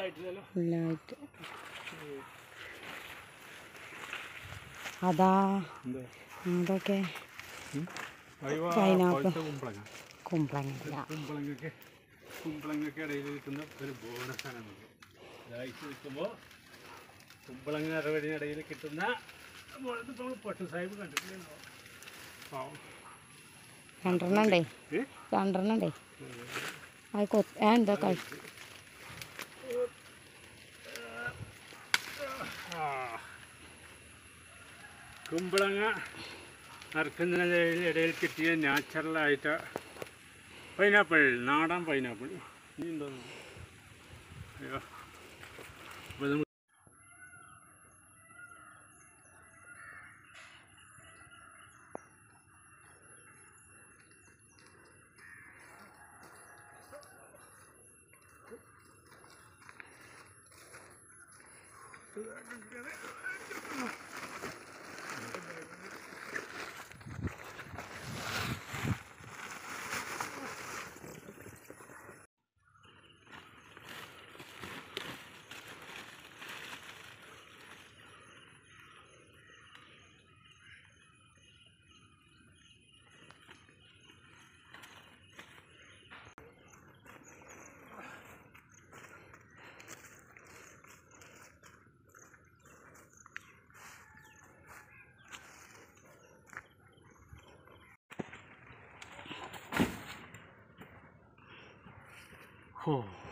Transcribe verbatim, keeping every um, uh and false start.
ഫുള്ളായിട്ട് അതാ അതൊക്കെ പൈനാപ്പിൾ കുമ്പളങ്ങ കുമ്പളങ്ങയ്ക്ക് ഇടയിൽ കിട്ടുന്ന ഒരു ബോണസാണ് നമുക്ക് ഇതായിട്ട് നിൽക്കുമ്പോൾ കുമ്പളങ്ങ ഇടയിൽ കിട്ടുന്ന പട്ടു സാഹിബ് കണ്ടിട്ടുണ്ടോ? രണ്ടെണ്ണണ്ടേ രണ്ടെണ്ണണ്ടേ അത് കൊ എന്താ കഴി കുമ്പളങ്ങ അറക്കുന്നതിന് ഇടയിൽ കിട്ടിയ നാച്ചുറലായിട്ട് പൈനാപ്പിൾ നാടൻ പൈനാപ്പിൾ ഇനി ഉണ്ടോ? അയ്യോ അപ്പോൾ നമ്മൾ Oh.